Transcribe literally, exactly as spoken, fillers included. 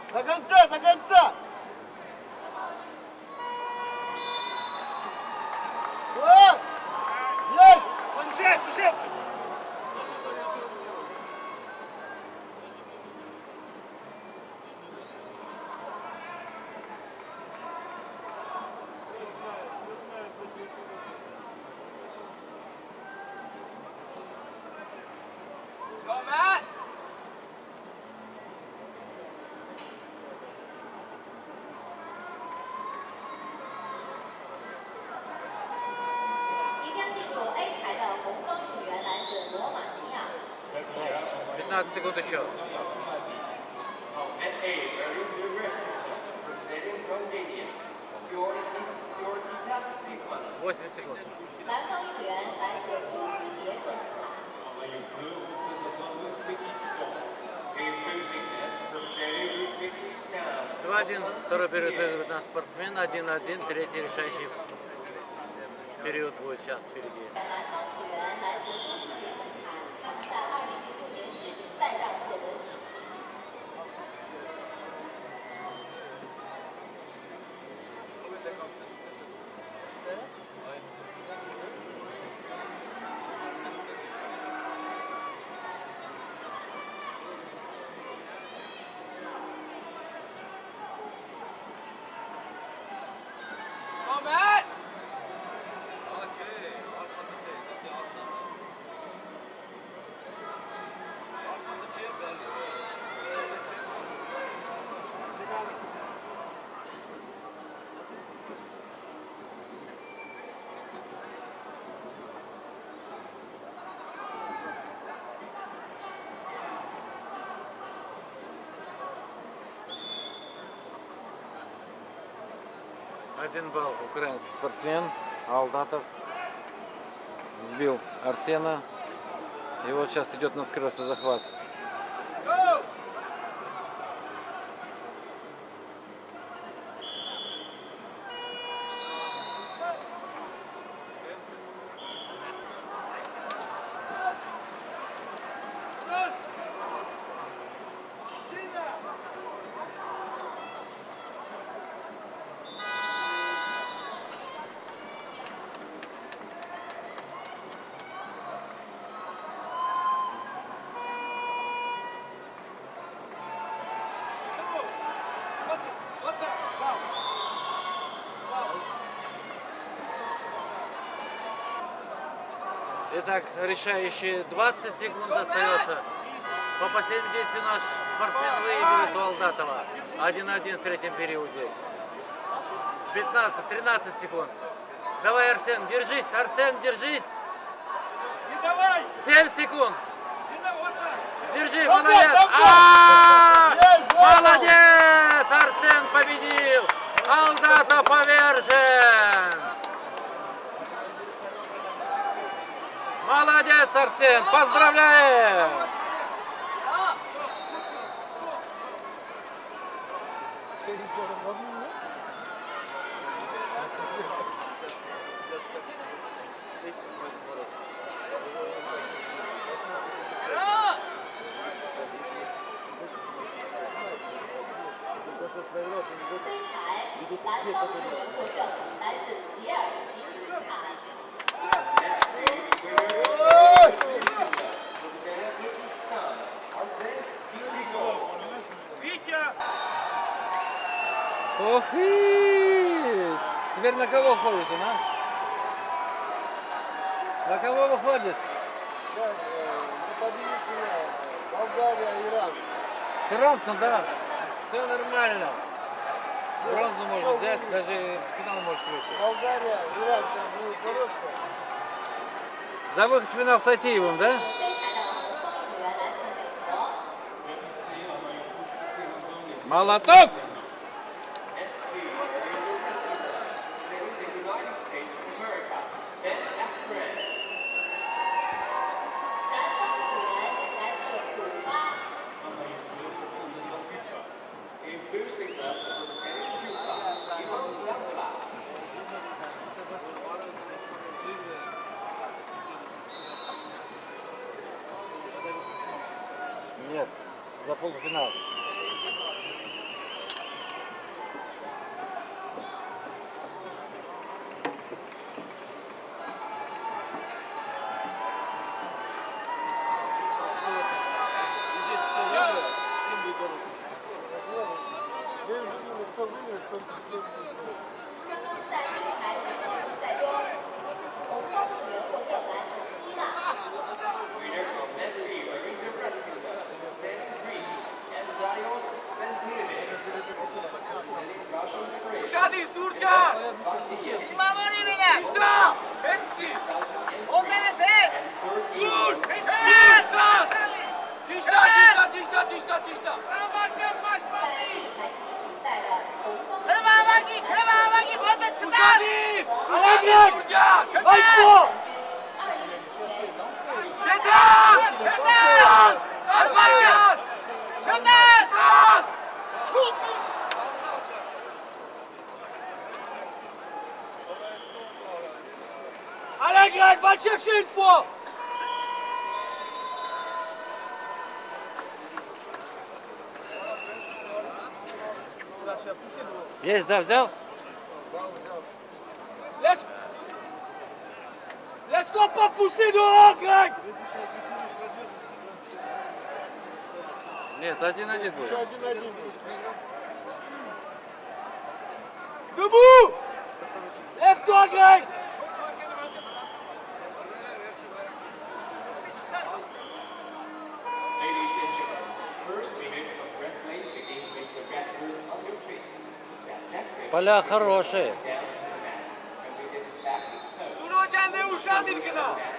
До конца, до конца! Вот! Есть! Подушай, подушай! пятнадцать секунд еще. восемь секунд. два один. Второй период выигрывает наш спортсмен. один один. Третий решающий период будет сейчас впереди. Один балл украинский спортсмен Алдатов сбил Арсена. И вот сейчас идет на скоростной захват. Итак, решающие двадцать секунд остается. По последним действиям наш спортсмен выигрывает у Алдатова. один один в третьем периоде. пятнадцать-тринадцать секунд. Давай, Арсен, держись. Арсен, держись. семь секунд. Держи, молодец. А-а-а! Молодец! Арсен победил. Алдатов повержен. Молодец, Арсен! Поздравляем! Ох и! Теперь на кого ходите, на? На кого выходит? Сейчас, не поднимите меня. Болгария, Иран. Иранцам, да. Все нормально. Бронзу можно взять, даже в финал может выйти. Болгария, Иран сейчас будет бороться. За выход в финал с Атиевым, да? Молоток! Нет, за полуфинал. 刚刚在比赛进行的比赛中，红方队员获胜来自希腊。 Winner of Medley Arena Brazil, ten degrees, Enzaios Venturini. Russian Parade. Dışarı Surca! İmamları bile. İşte! Hepsi! O beni tek. Dur! Dişta! Dişta, dişta, dişta, dişta, dişta! 在第一台进行比赛的红方队 Kırmavaki, kırmavaki burada çıkar. Dışarı! Dışarı Surca! Hayko! 二零一七年 Çetin! Çetin! Az var! Çıkar. Az! Allegret, walczyk się info! Есть, да, взял? Laisse... Laisse-toi pas pousser dehors, Greg! Нет, один-один Еще будет. один-один. Debout! Lève-toi, Greg! Ladies and gentlemen, first minute of wrestling begins with the wrestlers on your feet. The objective Поля хорошие. down to the mat. And with his back is turned, Dur o geldi uşağı dilgina!